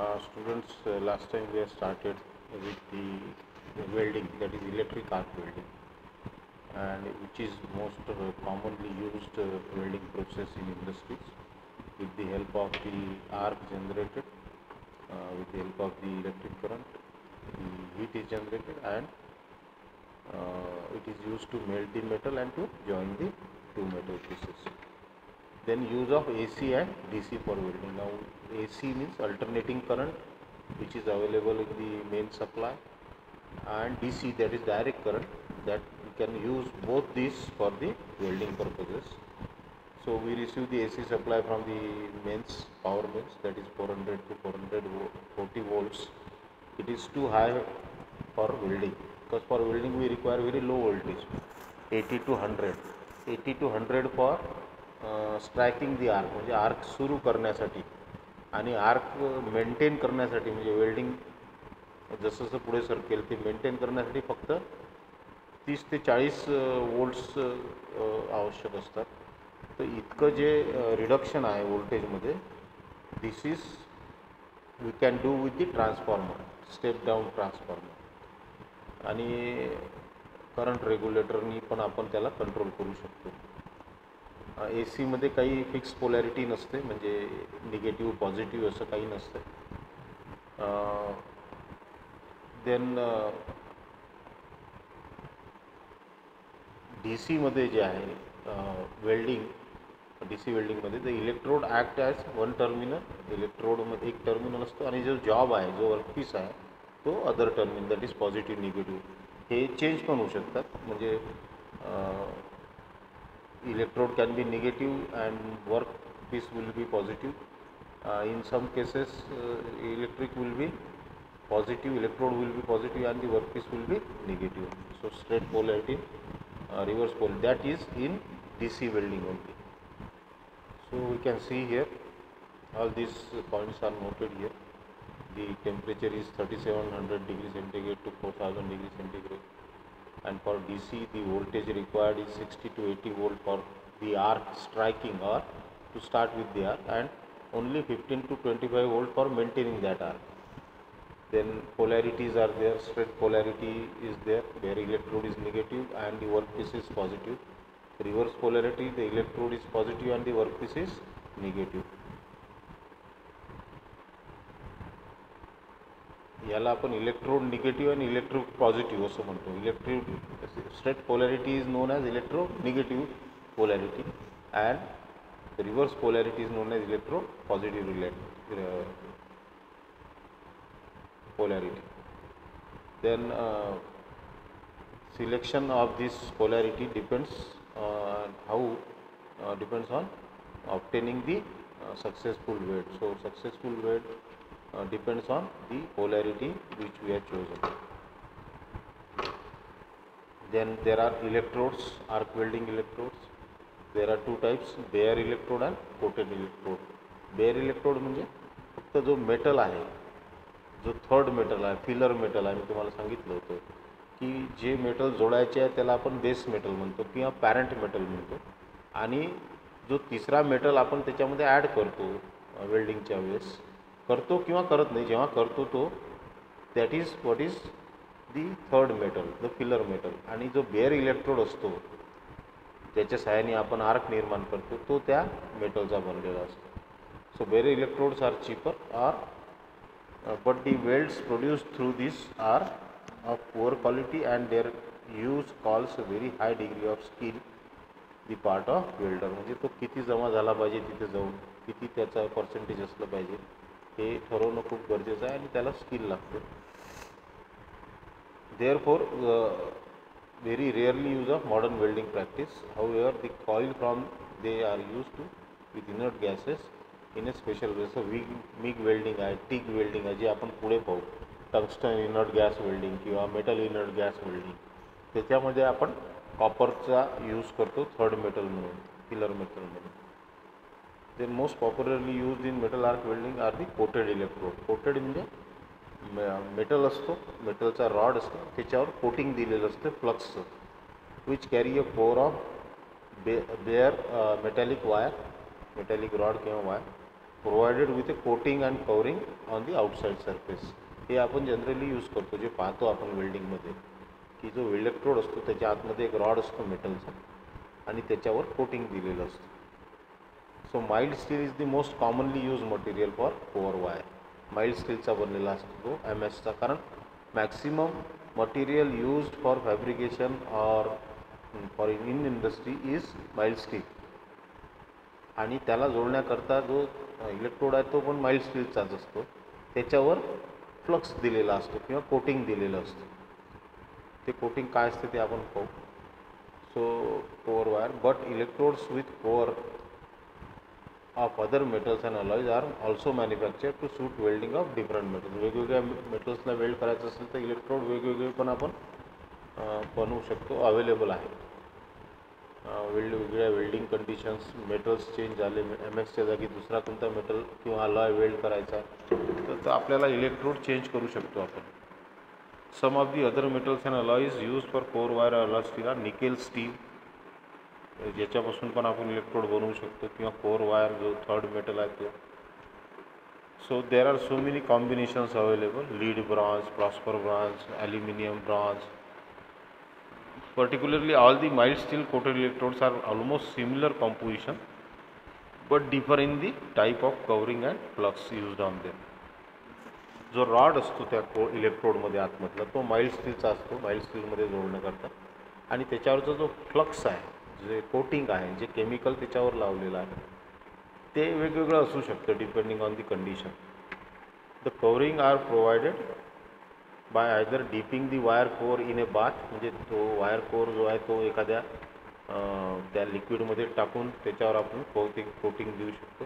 Students, last time we have started with the welding, that is electric arc welding, and which is most commonly used welding process in industries with the help of the arc generated, with the help of the electric current, the heat is generated, and it is used to melt the metal and to join the two metal pieces. Then use of AC and DC for welding. Now AC means alternating current, which is available in the main supply, and DC, that is direct current, that we can use both these for the welding purposes. So we receive the AC supply from the mains, power mains, that is 400 to 440 volts. It is too high for welding, because for welding we require very low voltage, 80 to 100. 80 to 100 for striking the arc, म्हणजे arc सुरू करण्यासाठी आणि arc maintain करण्यासाठी, म्हणजे welding जसं जसं पुढे सरकेल ते मेंटेन करण्यासाठी फक्त 30 ते 40 वोल्ट्स आवश्यक असतात. तर इतकं जे रिडक्शन आहे वोल्टेजमध्ये, this is we can do with the transformer, step down transformer, आणि करंट रेग्युलेटरनी पण आपण त्याला कंट्रोल करू शकतो. ए सीमध्ये काही फिक्स पोलॅरिटी नसते, म्हणजे निगेटिव्ह पॉझिटिव्ह असं काही नसतं. देन डी सीमध्ये जे आहे वेल्डिंग, डी सी वेल्डिंगमध्ये the electrode act as one terminal. इलेक्ट्रोडमध्ये एक टर्मिनल असतो आणि जो जॉब आहे, जो वर्कपीस आहे, तो other terminal, that is positive negative. हे चेंज पण होऊ शकतात, म्हणजे electrode can be negative and workpiece will be positive. In some cases electric will be positive, electrode will be positive and the workpiece will be negative. So straight polarity, reverse polarity, that is in DC welding only. So we can see here all these points are noted here. The temperature is 3700 degree centigrade to 4000 degree centigrade. And for DC the voltage required is 60 to 80 volt for the arc striking, or to start with the arc, and only 15 to 25 volt for maintaining that arc. Then polarities are there. Straight polarity is there, where electrode is negative and the workpiece is positive. Reverse polarity, the electrode is positive and the workpiece is negative. याला आपण electrode negative आणि electro positive असं म्हणतो. Electric straight polarity is known as electro negative polarity, and reverse polarity is known as electro positive polarity. Then selection of this polarity depends depends on obtaining the successful weld. So successful weld depends on the polarity which we have chosen. Then there are electrodes, arc welding electrodes. There are two types, bare electrode and coated electrode. Bare electrode म्हणजे फक्त जो metal आहे, जो third metal आहे, filler metal आहे, मी तुम्हाला सांगितलं होतं की जे मेटल जोडायचे आहे त्याला आपण बेस मेटल म्हणतो किंवा पॅरेंट मेटल म्हणतो, आणि जो तिसरा मेटल आपण त्याच्यामध्ये ॲड करतो वेल्डिंगच्या वेळेस, करतो किंवा करत नाही, जेव्हा करतो तो, that is what is the third metal, the filler metal. आणि जो बेअर इलेक्ट्रोड असतो ज्याच्या सहाय्याने आपण आर्क निर्माण करतो, तो त्या मेटलचा बनलेला असतो. So bare electrodes are cheaper, but the welds produced through this are of poor quality and their use calls a very high degree of skill the part of welder. म्हणजे तो किती जमा झाला पाहिजे तिथे जाऊन, किती त्याचा पर्सेंटेज असलं पाहिजे हे ठरवणं खूप गरजेचं आहे आणि त्याला स्किल लागतं. Therefore very rarely use of modern welding practice. However, the coil from they are used to with inert gases in a special way. So MIG welding आहे, TIG welding आहे, जे आपण पुढे पाहू, टंगस्टन इनर्ट गॅस वेल्डिंग किंवा metal inert gas welding, त्याच्यामध्ये आपण कॉपरचा यूज करतो थर्ड मेटल म्हणून, फिलर मेटल म्हणून. Then most popularly use in metal arc welding are the coated electrode. Coated म्हणजे मेटल असतो, मेटलचा रॉड असतो, त्याच्यावर कोटिंग दिलेलं असतं फ्लक्सचं, which carry a core of bare metallic wire, metallic rod किंवा wire, provided with a coating and covering on the outside surface. हे आपण जनरली यूज करतो, जे पाहतो आपण वेल्डिंगमध्ये, की जो इलेक्ट्रोड असतो त्याच्या आतमध्ये एक रॉड असतो मेटलचा आणि त्याच्यावर कोटिंग दिलेलं असतं. So mild steel is the most commonly use material for core wire. Mild स्टीलचा बनलेला असतो तो MS चा, कारण maximum material used for fabrication or for in industry is mild steel. आणि त्याला जोडण्याकरता जो इलेक्ट्रोड आहे तो पण माइल्ड स्टीलचाच असतो. त्याच्यावर फ्लक्स दिलेला असतो किंवा कोटिंग दिलेलं असतं. ते कोटिंग काय असते ते आपण पाहू. So core wire, but electrodes with core of other metals and alloys are also manufacture to suit welding of different metals. वेगवेगळ्या मेटल्सला वेल्ड करायचं असेल तर इलेक्ट्रोड वेगवेगळे पण आपण बनवू शकतो, अवेलेबल आहे. वेगवेगळ्या वेल्डिंग कंडिशन्स, मेटल्स चेंज झाले, MXच्या जागी दुसरा कोणता मेटल किंवा अलॉय वेल्ड करायचा तर आपल्याला इलेक्ट्रोड चेंज करू शकतो आपण. Some of the other metals and alloys use for core wire alloy steel are nickel steel, ज्याच्यापासून पण आपण इलेक्ट्रोड बनवू शकतो, किंवा कोअर वायर जो थर्ड मेटल आहे तो. So there are so many combinations available, lead bronze, phosphor bronze, aluminium bronze. Particularly, all the mild steel coated electrodes are almost similar composition, but differ in the type of covering and flux used on them. जो rod असतो त्या इलेक्ट्रोडमध्ये आतमधला तो mild स्टीलचा असतो, mild स्टीलमध्ये जोडण्याकरता. आणि त्याच्यावरचा जो फ्लक्स आहे, जे कोटिंग आहे, जे केमिकल त्याच्यावर लावलेलं आहे ते वेगवेगळं असू शकतं depending on the condition. The covering are provided by either dipping the wire core in a bath, म्हणजे तो वायर कोअर जो आहे तो एखाद्या त्या लिक्विडमध्ये टाकून त्याच्यावर आपण कोटिंग देऊ शकतो.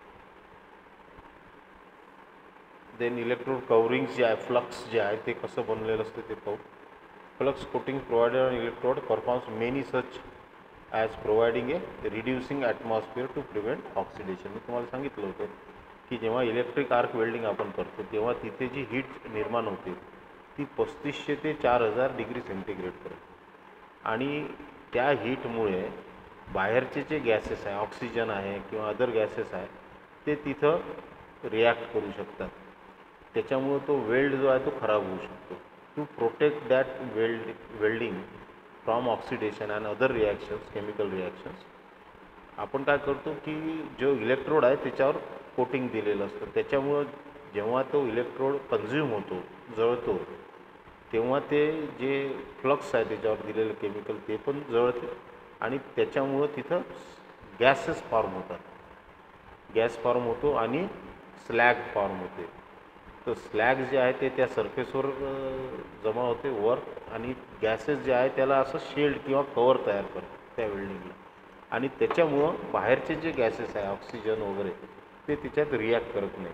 देन इलेक्ट्रोड कवरिंग्स जे आहे, फ्लक्स जे आहे ते कसं बनलेलं असतं ते पाहू. Flux coating provided on electrode performs many such as providing a reducing atmosphere to prevent oxidation. मी तुम्हाला सांगितलं होतं की जेव्हा इलेक्ट्रिक आर्क वेल्डिंग आपण करतो तेव्हा तिथे जी हीट निर्माण होते ती 3500 ते 4000 डिग्री सेंटीग्रेड पर्यंत. आणि त्या हीटमुळे बाहेरचे जे गॅसेस आहे, ऑक्सिजन आहे किंवा अदर गॅसेस आहे, ते तिथं रिॲक्ट करू शकतात. त्याच्यामुळे तो वेल्ड जो आहे तो खराब होऊ शकतो. To protect that welding from oxidation and other reactions, chemical reactions, आपण काय करतो की जो इलेक्ट्रोड आहे त्याच्यावर कोटिंग दिलेलं असतं. त्याच्यामुळं जेव्हा तो इलेक्ट्रोड कन्झ्युम होतो, जळतो, तेव्हा ते जे फ्लक्स आहे त्याच्यावर दिलेलं केमिकल ते पण जळते आणि त्याच्यामुळं तिथं गॅसेस फॉर्म होतात. गॅस फॉर्म होतो आणि स्लॅग फॉर्म होते. तर स्लॅग जे आहे ते त्या सरफेसवर जमा होते वर, आणि गॅसेस जे आहे त्याला असं शेल्ड किंवा कवर तयार करतात त्या वेल्डिंगला. आणि त्याच्यामुळं बाहेरचे जे गॅसेस आहे, ऑक्सिजन वगैरे, ते त्याच्यात रिॲक्ट करत नाही.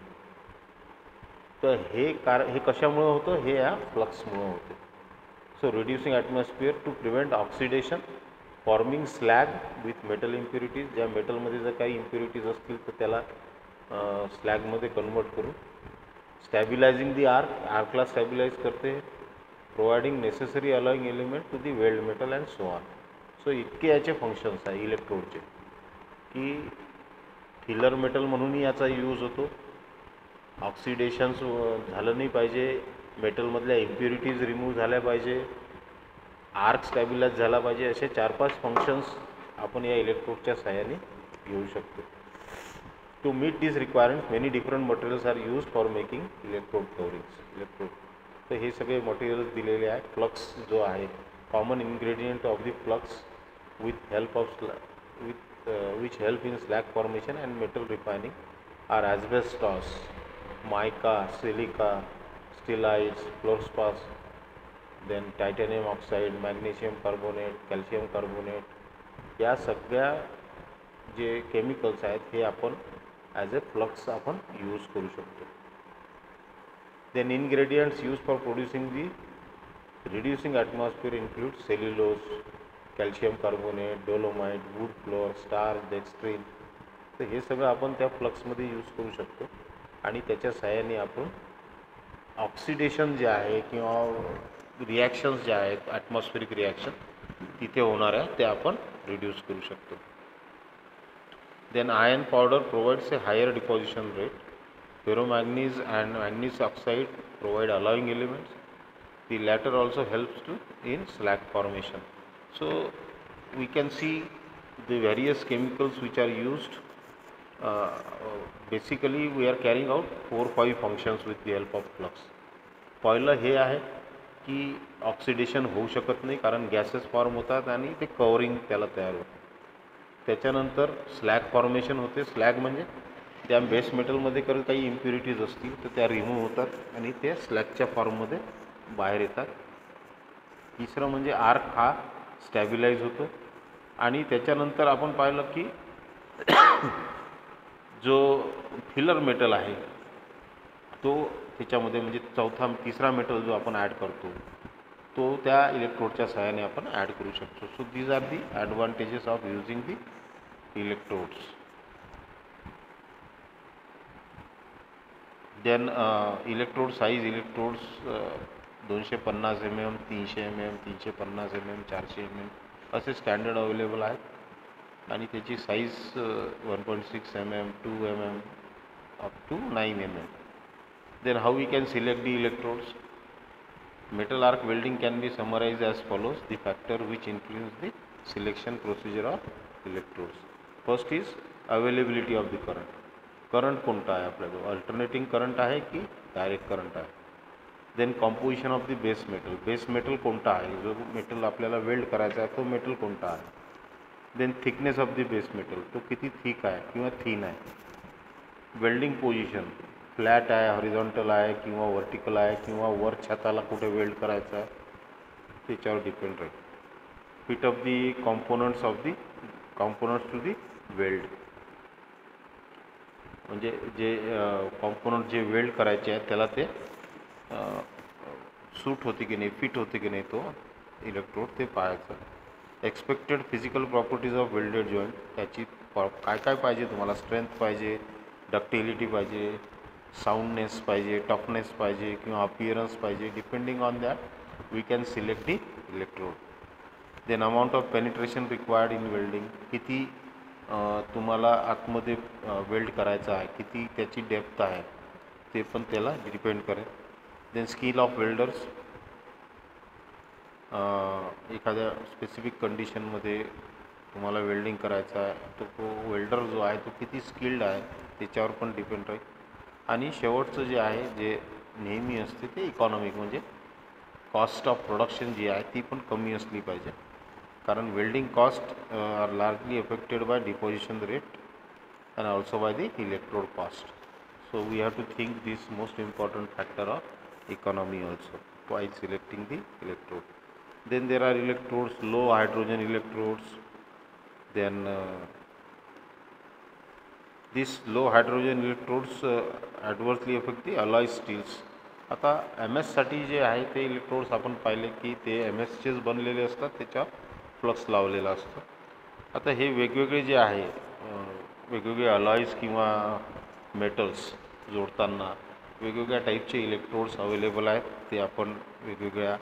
तर हे कशामुळं होतं, हे या फ्लक्समुळं होते. So reducing atmosphere to prevent oxidation, forming slag with metal impurities. ज्या मेटलमध्ये जर काही इम्प्युरिटीज असतील तर त्याला स्लॅगमध्ये कन्वर्ट करू. स्टॅबिलायझिंग दी आर्कला स्टॅबिलाइज करते. Providing necessary alloying element to the weld metal and so on. So इतके याचे फंक्शन्स आहे इलेक्ट्रोडचे, की फिलर मेटल म्हणूनही याचा यूज होतो. ऑक्सिडेशन्स झालं नाही पाहिजे, मेटलमधल्या इम्प्युरिटीज रिमूव्ह झाल्या पाहिजे, आर्क स्टॅबिलाइज झाला पाहिजे, असे 4-5 फंक्शन्स आपण या इलेक्ट्रोडच्या सहाय्याने घेऊ शकतो. To meet this requirements many different materials are use for making electrode coverings. तर हे सगळे मटेरियल्स दिलेले आहे. फ्लक्स जो आहे, common ingredient of the flux with help of which help in slag formation and metal refining are asbestos, mica, silica, stylites, fluorspars, then titanium oxide, magnesium carbonate, calcium carbonate. या सगळ्या जे chemicals आहेत हे आपण as a flux आपण use करू शकतो. Then ingredients use for producing the reducing atmosphere include cellulose, calcium carbonate, dolomite, wood flour, starch, dextrin. तर हे सगळं आपण त्या फ्लक्समध्ये यूज करू शकतो आणि त्याच्या सहाय्याने आपण ऑक्सिडेशन जे आहे किंवा रिॲक्शन्स ज्या आहेत, ॲटमॉस्फेरिक रिॲक्शन तिथे होणाऱ्या, ते आपण रिड्यूस करू शकतो. Then iron powder provides a higher deposition rate. Ferromanganese and manganese oxide provide alloying elements. The latter also helps in slag formation. So we can see the various chemicals which are used. Basically we are carrying out 4-5 functions with the help of flux. पहिलं हे आहे की oxidation होऊ शकत नाही, कारण gases form होतात आणि ते कवरिंग त्याला तयार होतं. त्याच्यानंतर स्लॅग फॉर्मेशन होते. स्लॅग म्हणजे त्या बेस मेटलमध्ये काही इम्प्युरिटीज असतील तर त्या रिमूव्ह होतात आणि ते स्लॅगच्या फॉर्ममध्ये बाहेर येतात. तिसरं म्हणजे आर्क हा स्टॅबिलाइज होतो. आणि त्याच्यानंतर आपण पाहिलं की जो फिलर मेटल आहे तो त्याच्यामध्ये म्हणजे तिसरा मेटल जो आपण ॲड करतो तो त्या इलेक्ट्रोडच्या सहाय्याने आपण ॲड करू शकतो. So these are the advantages of using the electrodes. Then electrode size, electrodes 250 mm, 300 mm, 350 mm, 400 mm असे स्टँडर्ड अवेलेबल आहेत आणि त्याची size 1.6 mm, 2 mm up to 9 mm. Then how we can select the electrodes? Metal arc welding can be summarized as follows: the factor which influence the selection procedure of electrodes. First is availability of the current. Current कोणता आहे आपल्याकडे, alternating current आहे की direct current आहे. Then composition of the base metal, base metal कोणता आहे, जो metal आपल्याला वेल्ड करायचा आहे तो मेटल कोणता आहे. Then thickness of the base metal, तो किती थिक आहे किंवा थिन आहे. वेल्डिंग पोजिशन, फ्लॅट आहे, हॉरिझॉन्टल आहे किंवा वर्टिकल आहे किंवा वर छताला कुठे वेल्ड करायचं आहे त्याच्यावर डिपेंड राहील. Fit of the components to the weld, म्हणजे जे कॉम्पोनंट जे वेल्ड करायचे आहेत त्याला ते सूट होते की नाही, फिट होते की नाही तो इलेक्ट्रोड ते पाहायचं. Expected physical properties of welded joint, त्याची काय काय पाहिजे तुम्हाला, स्ट्रेंथ पाहिजे, डक्टिलिटी पाहिजे, साऊंडनेस पाहिजे, टफनेस पाहिजे किंवा अपिअरन्स पाहिजे. Depending on that we can select the electrode. Then amount of penetration required in welding, किती तुम्हाला आतमध्ये वेल्ड करायचं आहे, किती त्याची डेप्थ आहे ते पण त्याला डिपेंड करेल. देन स्किल ऑफ वेल्डर्स, एखाद्या स्पेसिफिक कंडिशनमध्ये तुम्हाला वेल्डिंग करायचं आहे तो वेल्डर जो आहे तो किती स्किल्ड आहे त्याच्यावर पण डिपेंड राहील. आणि शेवटचं जे आहे जे नेहमी असते ते इकॉनॉमिक, म्हणजे कॉस्ट ऑफ प्रोडक्शन जी आहे ती पण कमी असली पाहिजे, कारण welding cost are largely affected by deposition rate and also by the electrode cost. So we have to think this most important factor of economy also while selecting the electrode. Then there are electrodes, low hydrogen electrodes. Then these low hydrogen electrodes adversely affect the alloy steels. आता MS साठी जे आहे ते electrodes आपण पाहिले की ते MS चेच बनलेले असतात, त्याच्यावर फ्लक्स लावलेला असतो. आता हे वेगवेगळे जे आहे वेगवेगळे अलॉईज किंवा मेटल्स जोडताना वेगवेगळ्या टाईपचे इलेक्ट्रोड्स अवेलेबल आहेत. ते आपण वेगवेगळ्या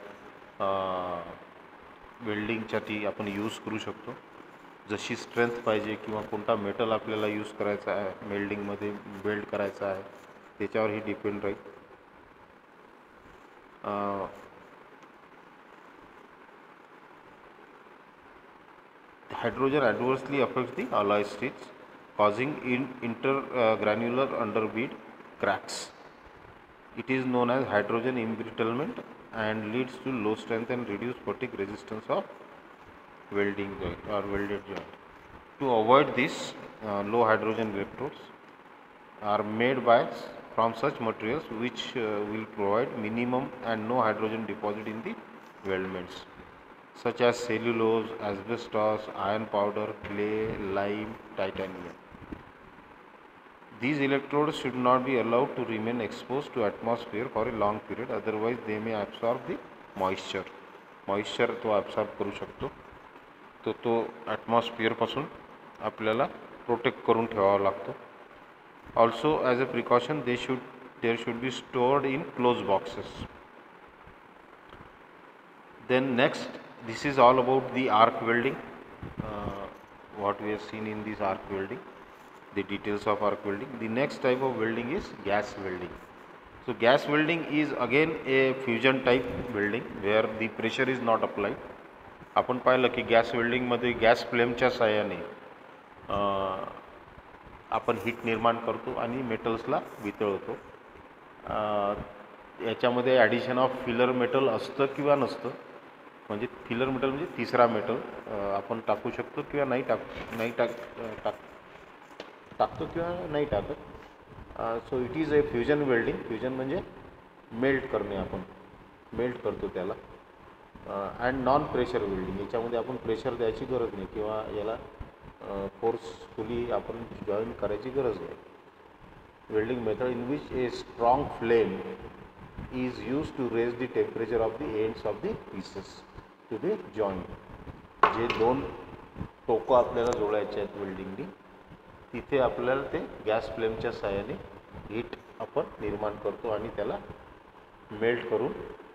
वेल्डिंगसाठी आपण यूज करू शकतो. जशी स्ट्रेंथ पाहिजे किंवा कोणता मेटल आपल्याला यूज करायचा आहे वेल्डिंगमध्ये वेल्ड करायचा आहे त्याच्यावर ही डिपेंड राहील. Hydrogen adversely affects the alloy steels, causing intergranular underbead cracks. It is known as hydrogen embrittlement and leads to low strength and reduced fatigue resistance of welding joint or welded joint. To avoid this, low hydrogen electrodes are made from such materials which will provide minimum and no hydrogen deposit in the weldments, such as cellulose, asbestos, iron powder, clay, lime, titanium. These electrodes should not be allowed to remain exposed to atmosphere for a long period, otherwise they may absorb the moisture. Moisture तो absorb करू शकतो, तो atmosphere आपल्याला protect करून ठेवावा लागतो. Also as a precaution there should be stored in closed boxes. Then next, this is all about the arc welding, what we have seen in this arc welding. the details of arc welding. The next type of welding is gas welding. So gas welding is again a fusion type welding where the pressure is not applied. आपण पाहिलं की gas वेल्डिंगमध्ये gas फ्लेमच्या साहाय्याने आपण heat निर्माण करतो आणि मेटल्सला वितळवतो. याच्यामध्ये addition of filler metal असतं किंवा नसतं. म्हणजे फिलर मेटल म्हणजे तिसरा मेटल आपण टाकू शकतो किंवा नाही टाकतो किंवा नाही टाकत. So it is a fusion welding. Fusion म्हणजे मेल्ट करणे, आपण मेल्ट करतो त्याला. अँड नॉन प्रेशर वेल्डिंग, याच्यामध्ये आपण प्रेशर द्यायची गरज नाही किंवा याला फोर्सफुली आपण जॉईन करायची गरज नाही. Welding method in which a strong flame is used to raise the temperature of the ends of the pieces to be joined. जे दोन टोकं आपल्याला जोडायचे आहेत वेल्डिंगनी, तिथे आपल्याला ते गॅस फ्लेमच्या साहाय्याने हीट आपण निर्माण करतो आणि त्याला मेल्ट करून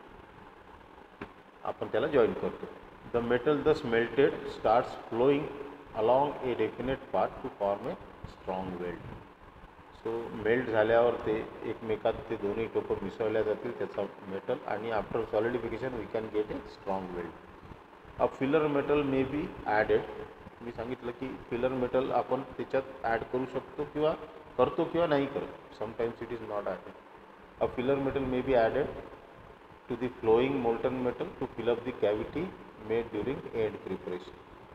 आपण त्याला जॉईन करतो. The metal thus melted starts flowing along a definite path to form a strong weld. So melt झाल्यावर ते एकमेकात ते दोन्ही टोकं मिसळल्या जातील त्याचा मेटल, आणि after solidification we can get a strong weld. A filler metal may be added. मी सांगितलं की फिलर मेटल आपण त्याच्यात ॲड करू शकतो किंवा करतो किंवा नाही करत. Sometimes it is not added. A filler metal may be added to the flowing molten metal to fill up the cavity made during end preparation.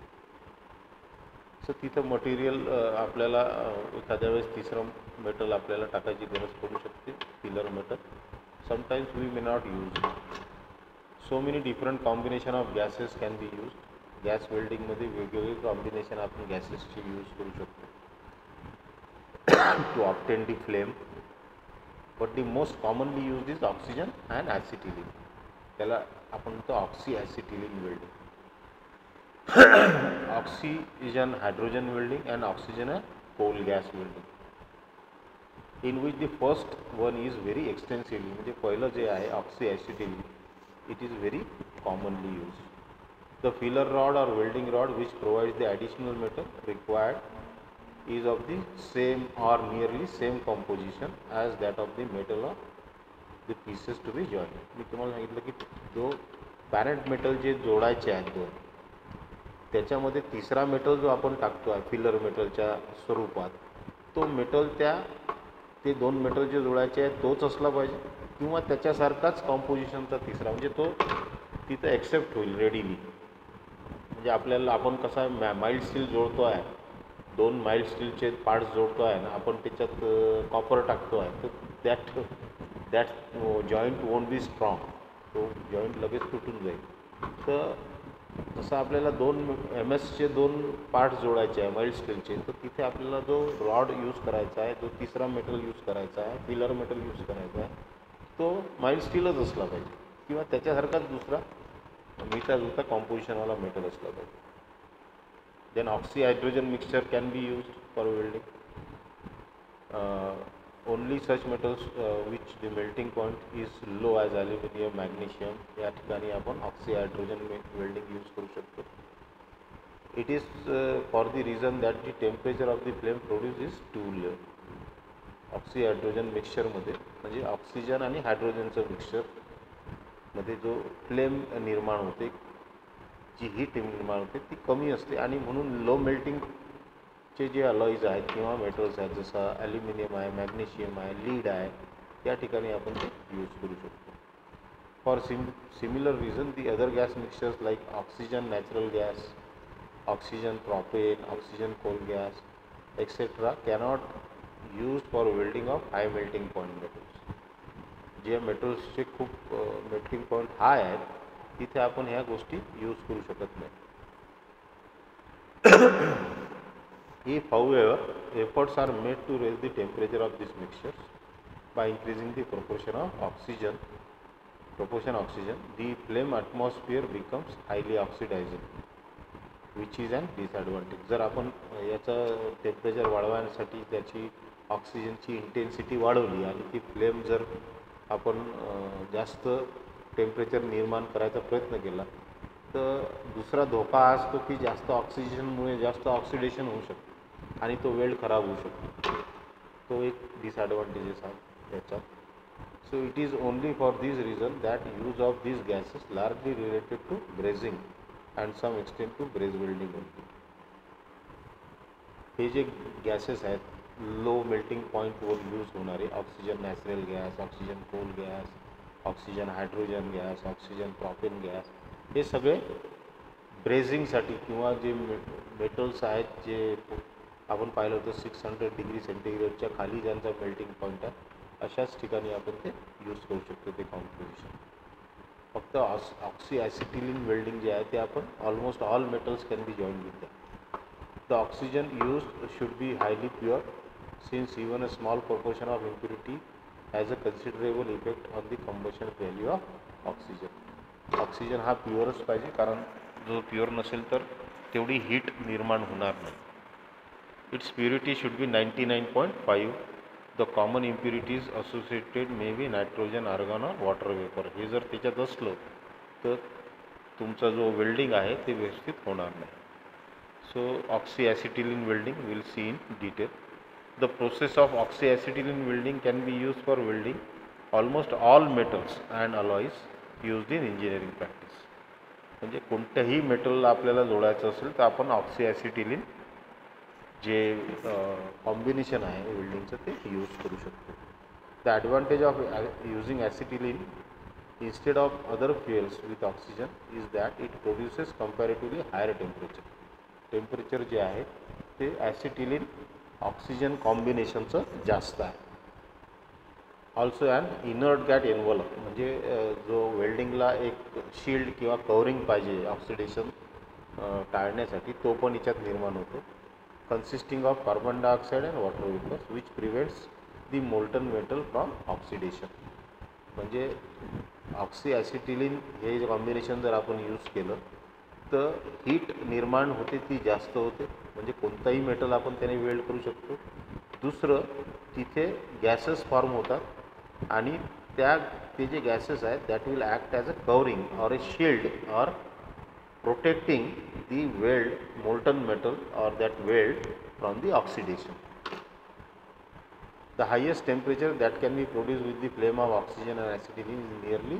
So तिथं मटेरियल आपल्याला एखाद्या वेळेस तिसरं मेटल आपल्याला टाकायची गरज पडू शकते, filler metal. Sometimes we may not use. So many different combination of gases can be use. Gas वेल्डिंगमध्ये वेगवेगळे कॉम्बिनेशन आपण गॅसेसची यूज करू शकतो to obtain the flame. But the most commonly use is oxygen and acetylene. त्याला आपण म्हणतो oxy acetylene welding. Oxygen hydrogen welding and oxygen and coal gas welding, in which the first one is very extensively. म्हणजे पहिलं जे आहे oxy ॲसिटिलीन, it is very commonly use. The filler rod or welding rod which provides the additional metal required is of the same or nearly same composition as that of the metal of the pieces to be join. मी तुम्हाला सांगितलं की जो parent metal जे जोडायचे आहेत दोन, त्याच्यामध्ये तिसरा मेटल जो आपण टाकतो आहे फिलर मेटलच्या स्वरूपात, तो मेटल ते दोन मेटल जे जोडायचे आहेत तोच असला पाहिजे किंवा त्याच्यासारखाच कॉम्पोजिशनचा तिसरा, म्हणजे तो तिथं ॲक्सेप्ट होईल रेडीली. म्हणजे आपल्याला आपण कसा माइल्ड स्टील जोडतो आहे, दोन माइल्ड स्टीलचे पार्ट्स जोडतो आहे ना आपण, त्याच्यात कॉपर टाकतो आहे, तर that joint won't be strong. तो जॉईंट लगेच तुटून जाईल. तर तसं आपल्याला MS दोन पार्ट्स जोडायचे आहे माइल्ड स्टीलचे, तर तिथे आपल्याला जो रॉड यूज करायचा आहे, जो तिसरा मेटल यूज करायचा आहे, फिलर मेटल यूज करायचा आहे, तो माइल्ड स्टीलच असला पाहिजे किंवा त्याच्यासारखाच दुसरा मिळता जुळता कॉम्पोजिशनवाला मेटल असला पाहिजे. Then oxy hydrogen mixture can be use for welding. Only such metals which the melting point is low as aluminium, magnesium, या ठिकाणी आपण ऑक्सी हायड्रोजन वेल्डिंग यूज करू शकतो. It is for the reason that the temperature of the flame produce is too low. Oxy hydrogen मिक्सचरमध्ये म्हणजे oxygen आणि हायड्रोजनचं मिक्सचरमध्ये जो flame निर्माण होते, जी हीट निर्माण होते ती कमी असते, आणि म्हणून लो मेल्टिंगचे जे अलॉईज आहेत किंवा मेटल्स आहेत, जसं ॲल्युमिनियम आहे, मॅग्नेशियम आहे, लीड आहे, त्या ठिकाणी आपण ते यूज करू शकतो. For similar reason the other gas mixtures like oxygen natural gas, oxygen propane, oxygen coal gas etcetera cannot use for welding of high melting point metals. जे मेटल्सचे खूप मेल्टिंग पॉईंट हाय आहेत तिथे आपण ह्या गोष्टी यूज करू शकत नाही. If however efforts are made to raise the temperature of these mixtures by increasing the proportion oxygen, the flame atmosphere becomes highly oxidizing, which is an disadvantage. जर आपण याचं टेम्परेचर वाढवण्यासाठी त्याची ऑक्सिजनची इंटेन्सिटी वाढवली आणि ती फ्लेम जर आपण जास्त टेम्परेचर निर्माण करायचा प्रयत्न केला, तर दुसरा धोका हा असतो की जास्त ऑक्सिजनमुळे जास्त ऑक्सिडेशन होऊ शकतं. आणि तो वेल्ड खराब होऊ शकतो. तो एक डिसॲडव्हान्टेजेस आहे त्याचा. So it is only for this reason that use of these gases largely related to brazing and some extent to braze welding only. हे जे गॅसेस आहेत लो मेल्टिंग पॉईंटवर यूज होणारे, oxygen natural gas, oxygen coal gas, oxygen hydrogen gas, oxygen propane gas, हे सगळे ब्रेझिंगसाठी किंवा जे metals आहेत जे आपण पाहिलं होतं 600 डिग्री सेंटीग्रेडच्या खाली ज्यांचा मेल्टिंग पॉईंट आहे अशाच ठिकाणी आपण ते यूज करू शकतो ते कॉम्पोजिशन. फक्त ऑक्सी ॲसिटिलीन वेल्डिंग जे आहे ते आपण almost all metals can be join with that. The oxygen used should be highly pure, since even a small proportion of impurity has a considerable effect on the combustion value of oxygen. Oxygen हा प्युअरच पाहिजे, कारण जो pure नसेल तर तेवढी heat निर्माण होणार नाही. Its purity should be 99.5. The common impurities associated may be nitrogen, argon or water vapour. हे जर त्याच्यात असलं तर तुमचा जो वेल्डिंग आहे ते व्यवस्थित होणार नाही. So oxyacetylene welding we'll see in detail. The process of oxyacetylene welding can be used for welding almost all metals and alloys used in engineering practice. म्हणजे कोणत्याही मेटल आपल्याला जोडायचं असेल तर आपण ऑक्सीॲसिटिलीन जे कॉम्बिनेशन आहे वेल्डिंगचं ते यूज करू शकतो. The advantage of using acetylene instead of other fuels with oxygen is that it produces comparatively higher temperature. Temperature जे आहे ते ॲसिटिलीन ऑक्सिजन कॉम्बिनेशनचं जास्त आहे. Also an inert gas envelope, म्हणजे जो वेल्डिंगला एक शील्ड किंवा कवरिंग पाहिजे ऑक्सिडेशन टाळण्यासाठी तो पण याच्यात निर्माण होतो. Consisting of carbon dioxide and water vapours which prevents the molten metal from oxidation. म्हणजे ऑक्सी ॲसिटिलीन हे जे कॉम्बिनेशन जर आपण यूज केलं तर हीट निर्माण होते ती जास्त होते, म्हणजे कोणताही मेटल आपण त्याने वेल्ड करू शकतो. दुसरं तिथे गॅसेस फॉर्म होतात आणि ते जे गॅसेस आहेत that will act as a covering or a shield or protecting the weld molten metal or that weld from the oxidation. The highest temperature that can be produce with the flame of oxygen and acetylene is nearly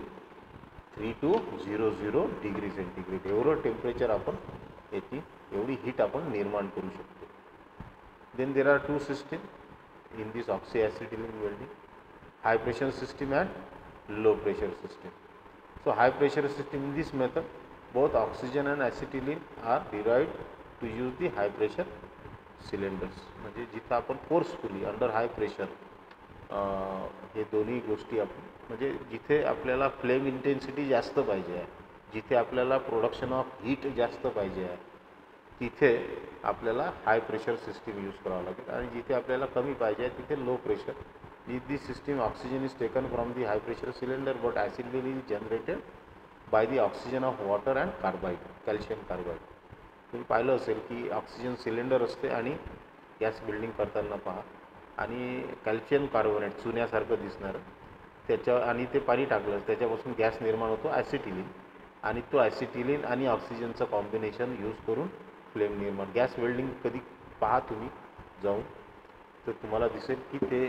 3200 degree centigrade. एवढं temperature आपण याची एवढी heat आपण निर्माण करू शकतो. Then there are two system in this oxyacetylene welding, high pressure system and low pressure system. So high pressure system in this method both oxygen and acetylene are derived to use the high pressure cylinders. म्हणजे जिथं आपण forcefully under high pressure हे दोन्ही गोष्टी आपण, म्हणजे जिथे आपल्याला फ्लेम इंटेन्सिटी जास्त पाहिजे आहे, जिथे आपल्याला प्रोडक्शन ऑफ हीट जास्त पाहिजे आहे तिथे आपल्याला हाय प्रेशर सिस्टीम यूज करावं लागेल, आणि जिथे आपल्याला कमी पाहिजे आहे तिथे low pressure. This system oxygen is taken from the high pressure cylinder but acetylene is generated by the oxygen of water and carbide, calcium carbide. तुम्ही पाहिलं असेल की ऑक्सिजन सिलेंडर असते आणि गॅस बिल्डिंग करताना पहा, आणि कॅल्शियम कार्बोनेट चुन्यासारखं दिसणारं त्याच्या, आणि ते पाणी टाकलं त्याच्यापासून गॅस निर्माण होतो ॲसिटिलीन, आणि तो ॲसिटिलीन आणि ऑक्सिजनचं कॉम्बिनेशन यूज करून फ्लेम निर्माण. गॅस वेल्डिंग कधी पहा तुम्ही जाऊन तर तुम्हाला दिसेल की ते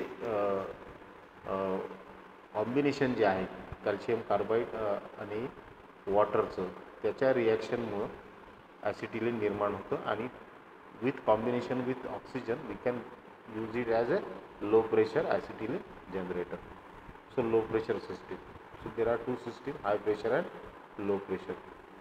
कॉम्बिनेशन जे आहे कॅल्शियम कार्बाईड आणि वॉटरचं त्याच्या रिॲक्शनमुळं ॲसिटिलीन निर्माण होतं, आणि with combination with oxygen we can use it as a low pressure acetylene generator. So low pressure system. So there are two systems, high pressure and low pressure.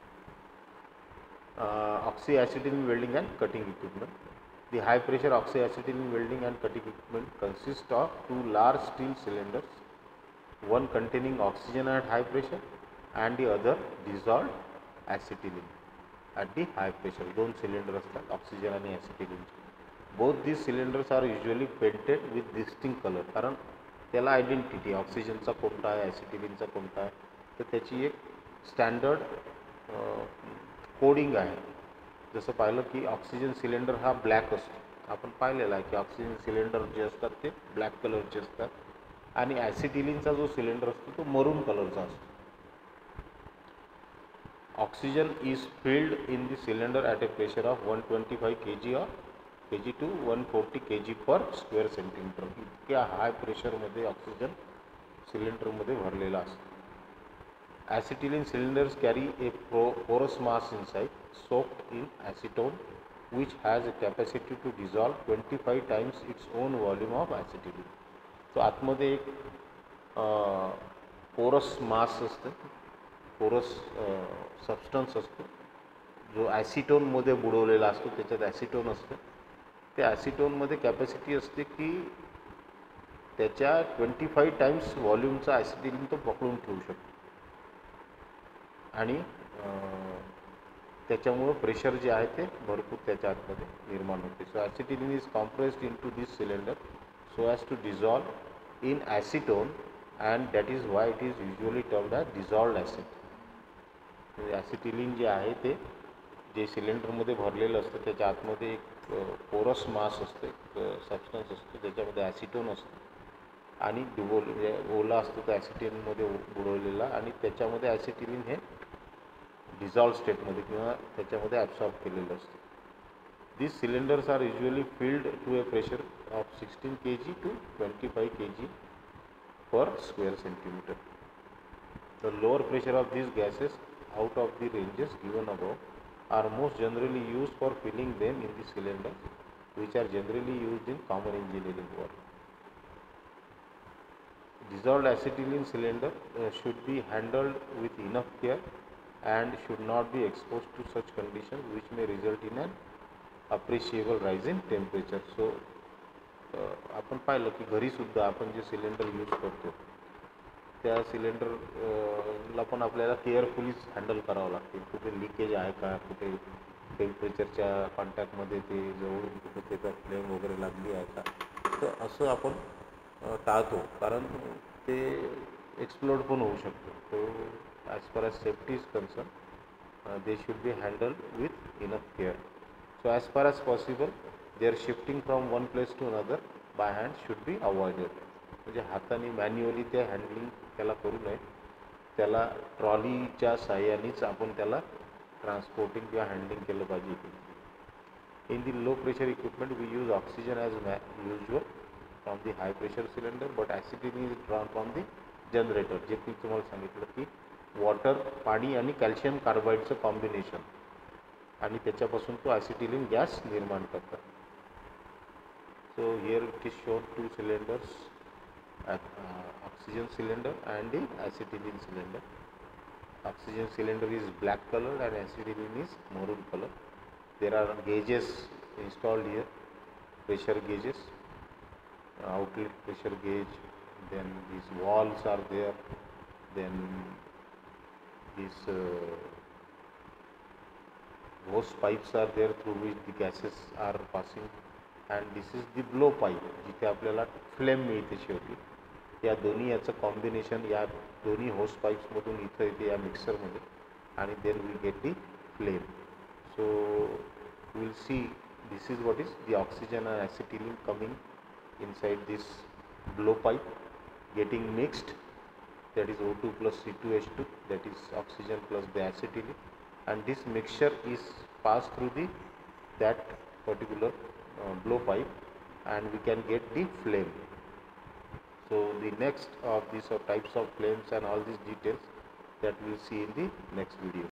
Oxyacetylene welding and cutting equipment. The high pressure oxyacetylene welding and cutting equipment consist of two large steel cylinders, one containing oxygen at high pressure and the other dissolved acetylene at the high pressure. दोन cylinder असतात oxygen आणि acetylene. Both this cylinders are usually painted with distinct colour, कारण त्याला identity ऑक्सिजनचा कोणता आहे ॲसिटिलीनचा कोणता आहे तर त्याची एक स्टँडर्ड कोडिंग आहे. जसं पाहिलं की ऑक्सिजन सिलेंडर हा ब्लॅक असतो, आपण पाहिलेला आहे की ऑक्सिजन सिलेंडर जे असतात ते ब्लॅक कलरचे असतात, आणि ॲसिटिलीनचा जो सिलेंडर असतो तो मरून कलरचा असतो. Oxygen is filled in the cylinder at a pressure of 125 kg of kg to 140 kg per square centimeter. इतक्या हाय प्रेशरमध्ये ऑक्सिजन सिलेंडरमध्ये भरलेला असतो. Acetylene cylinders carry a porous mass inside soaked in acetone, which has a capacity to dissolve 25 times its own volume of acetylene. So आतमध्ये एक पोरस मास असते, पोरस substance असतो जो ॲसिटोनमध्ये बुडवलेला असतो. त्याच्यात ॲसिटोन असतं. त्या ॲसिटोनमध्ये कॅपॅसिटी असते की त्याच्या 25 टाइम्स व्हॉल्यूमचा ॲसिटिलीन तो पकडून ठेवू शकतो आणि त्याच्यामुळं प्रेशर जे आहे ते भरपूर त्याच्या आतमध्ये निर्माण होते. So acetylene is compressed in to this cylinder so as to dissolve in acetone and that is why it is usually termed as dissolved acid. म्हणजे ॲसिटिलीन जे आहे ते जे सिलेंडरमध्ये भरलेलं असतं त्याच्या आतमध्ये एक पोरस मास असतो, एक सबस्टन्स असतो, त्याच्यामध्ये ॲसिटोन असतो आणि ओला असतो तो ॲसिटिलीनमध्ये बुडवलेला आणि त्याच्यामध्ये ॲसिटिलीन हे डिझॉल्व स्टेटमध्ये किंवा त्याच्यामध्ये ॲब्सॉर्ब केलेलं असतं. These cylinders are usually filled to a pressure of 16 kg to 25 kg per square centimeter. The lower pressure of these gases out of the ranges given above are most generally used for filling them in the cylinders, which are generally used in common engineering work. Dissolved acetylene cylinder should be handled with enough care and should not be exposed to such conditions which may result in an appreciable rise in temperature. So आपण पाहिलं की घरी सुद्धा आपण जे cylinder use करतो त्या सिलेंडरला पण आपल्याला केअरफुलीच हँडल करावं लागते. कुठे लिकेज आहे का, कुठे टेम्परेचरच्या कॉन्टॅक्टमध्ये ते जवळून कुठे त्याचा फ्लेम वगैरे लागली आहे का, तर असं आपण टाळतो कारण ते एक्सप्लोड पण होऊ शकतो. तो as far as safety is concern they should be handled with enough care. So as far as possible their shifting from one place to another by hand should be avoided. म्हणजे हाताने manually ते handling त्याला करू नये. त्याला ट्रॉलीच्या साहाय्यानेच आपण त्याला transporting किंवा हँडलिंग केलं पाहिजे. In the low pressure equipment we use oxygen as usual from the high pressure cylinder but acetylene is drawn from the generator. जे मी तुम्हाला सांगितलं की वॉटर, पाणी आणि कॅल्शियम कार्बाईडचं कॉम्बिनेशन आणि त्याच्यापासून तो ॲसिटिलीन गॅस निर्माण करतात. So here it is shown 2 cylinders, oxygen cylinder and the acetylene cylinder. Oxygen cylinder is black colored and acetylene is maroon color. There are gauges installed here, pressure gauges, outlet pressure gauge, then these valves are there, then these hose pipes are there through which the gases are passing, and this is the blow pipe जिथे आपल्याला flame मिळते शेवटी. या दोन्ही याचं combination या दोन्ही होस पाईप्समधून इथं येते या मिक्सरमध्ये आणि then we get the flame. So will see this is what is the oxygen and acetylene coming inside this blow pipe getting mixed, that is O2 plus C2H2, that is oxygen plus the acetylene, and this mixture is passed through that particular blow pipe and we can get the flame. So the next of these types of flames and all these details that we will see in the next video.